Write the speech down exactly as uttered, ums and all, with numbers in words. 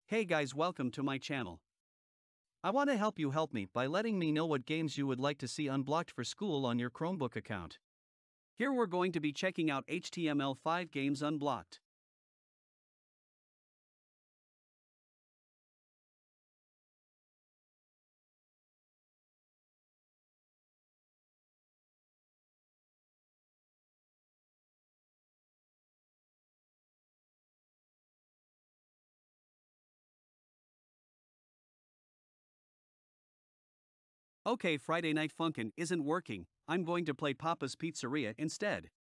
Hey guys, welcome to my channel. I want to help you help me by letting me know what games you would like to see unblocked for school on your Chromebook account. Here we're going to be checking out H T M L five games unblocked. Okay, Friday Night Funkin' isn't working. I'm going to play Papa's Pizzeria instead.